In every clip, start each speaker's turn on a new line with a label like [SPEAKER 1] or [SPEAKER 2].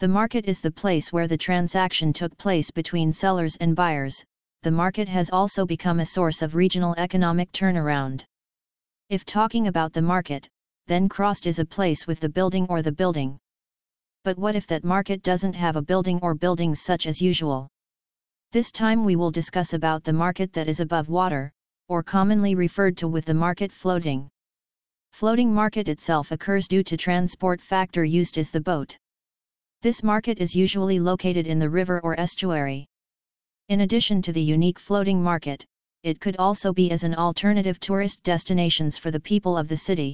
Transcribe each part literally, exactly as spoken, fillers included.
[SPEAKER 1] The market is the place where the transaction took place between sellers and buyers. The market has also become a source of regional economic turnaround. If talking about the market, then crossed is a place with the building or the building. But what if that market doesn't have a building or buildings such as usual? This time we will discuss about the market that is above water, or commonly referred to with the market floating. Floating market itself occurs due to transport factor used as the boat. This market is usually located in the river or estuary. In addition to the unique floating market, it could also be as an alternative tourist destinations for the people of the city.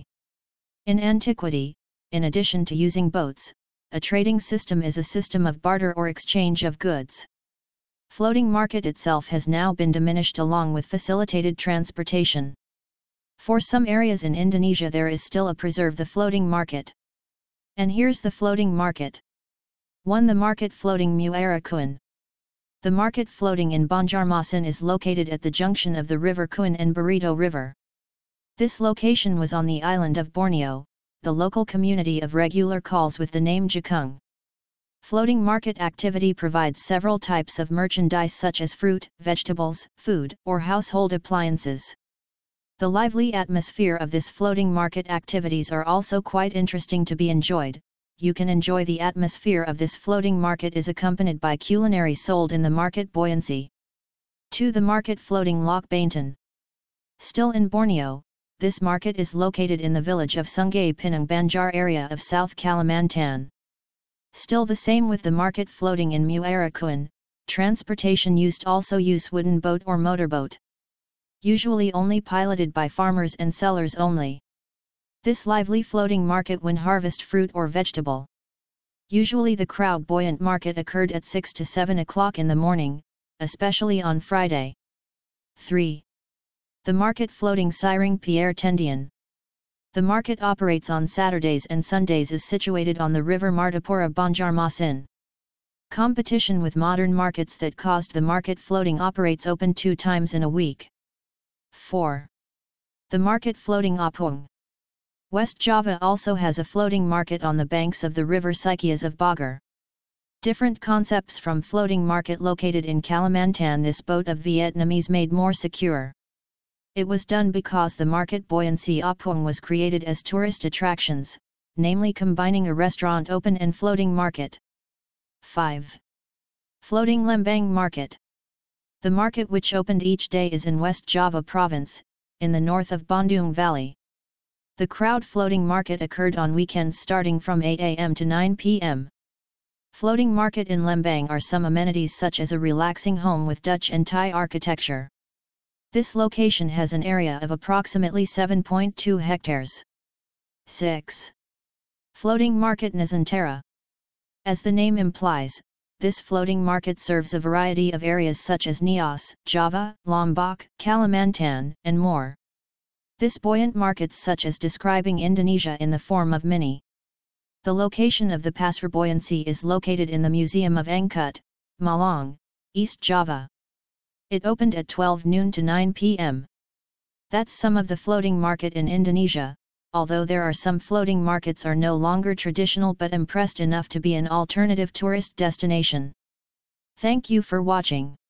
[SPEAKER 1] In antiquity, in addition to using boats, a trading system is a system of barter or exchange of goods. Floating market itself has now been diminished along with facilitated transportation. For some areas in Indonesia there is still a preserve the floating market. And here's the floating market. one The market floating Muara Kuin. The market floating in Banjarmasin is located at the junction of the river Kuin and Barito River. This location was on the island of Borneo. The local community of regular calls with the name Jakung. Floating market activity provides several types of merchandise such as fruit, vegetables, food, or household appliances. The lively atmosphere of this floating market activities are also quite interesting to be enjoyed. You can enjoy the atmosphere of this floating market is accompanied by culinary sold in the market buoyancy. two The market floating Lok Baintan. Still in Borneo, this market is located in the village of Sungai Pinang Banjar area of South Kalimantan. Still the same with the market floating in Muara Kuin, transportation used also use wooden boat or motorboat. Usually only piloted by farmers and sellers only. This lively floating market when harvest fruit or vegetable. Usually the crowd buoyant market occurred at six to seven o'clock in the morning, especially on Friday. three The market floating Sirang Pierre Tendian. The market operates on Saturdays and Sundays is situated on the river Martapura Banjarmasin. Competition with modern markets that caused the market floating operates open two times in a week. four The market floating Apung. West Java also has a floating market on the banks of the river Sikias of Bogor. Different concepts from floating market located in Kalimantan. This boat of Vietnamese made more secure. It was done because the market buoyancy Apung was created as tourist attractions, namely combining a restaurant open and floating market. five Floating Lembang Market. The market which opened each day is in West Java Province, in the north of Bandung Valley. The crowd floating market occurred on weekends starting from eight a m to nine p m Floating market in Lembang are some amenities such as a relaxing home with Dutch and Thai architecture. This location has an area of approximately seven point two hectares. six Floating Market Nusantara. As the name implies, this floating market serves a variety of areas such as Nias, Java, Lombok, Kalimantan, and more. This buoyant markets such as describing Indonesia in the form of mini. The location of the pasar buoyancy is located in the Museum of Angkut, Malang, East Java. It opened at twelve noon to nine p m That's some of the floating market in Indonesia, although there are some floating markets are no longer traditional but impressed enough to be an alternative tourist destination. Thank you for watching.